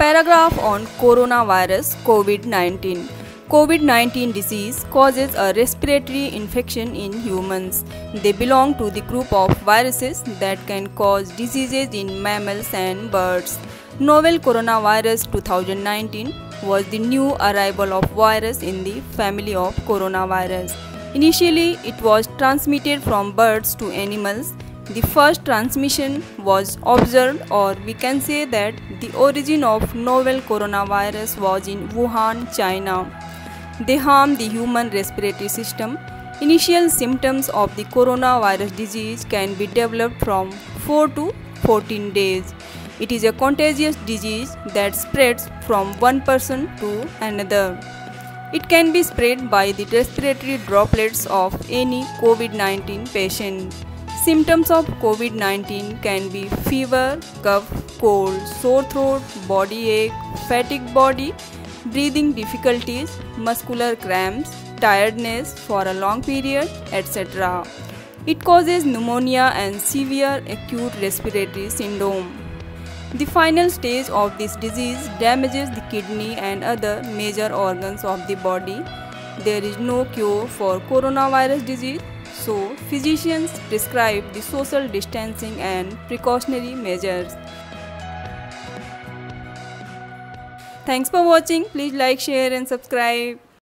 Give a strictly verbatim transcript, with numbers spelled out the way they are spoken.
Paragraph on coronavirus COVID nineteen. COVID nineteen disease causes a respiratory infection in humans. They belong to the group of viruses that can cause diseases in mammals and birds. Novel coronavirus twenty nineteen was the new arrival of virus in the family of coronavirus. Initially, it was transmitted from birds to animals. The first transmission was observed, or we can say that the origin of novel coronavirus was in Wuhan, China. They harm the human respiratory system. Initial symptoms of the coronavirus disease can be developed from four to fourteen days. It is a contagious disease that spreads from one person to another. It can be spread by the respiratory droplets of any COVID nineteen patient. Symptoms of COVID nineteen can be fever, cough, cold, sore throat, body ache, fatigue body, breathing difficulties, muscular cramps, tiredness for a long period, et cetera. It causes pneumonia and severe acute respiratory syndrome. The final stage of this disease damages the kidney and other major organs of the body. There is no cure for coronavirus disease, so physicians prescribe the social distancing and precautionary measures. Thanks for watching. Please like, share and subscribe.